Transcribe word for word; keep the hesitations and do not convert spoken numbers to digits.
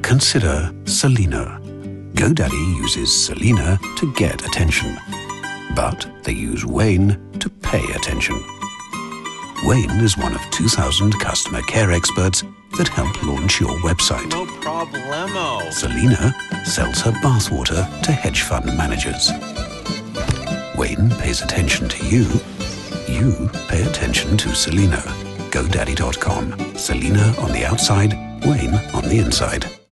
consider Selena. GoDaddy uses Selena to get attention, but they use Wayne to pay attention. Wayne is one of two thousand customer care experts that help launch your website. No problemo. Selena sells her bathwater to hedge fund managers. Wayne pays attention to you. You pay attention to Selena. GoDaddy dot com. Selena on the outside, Wayne on the inside.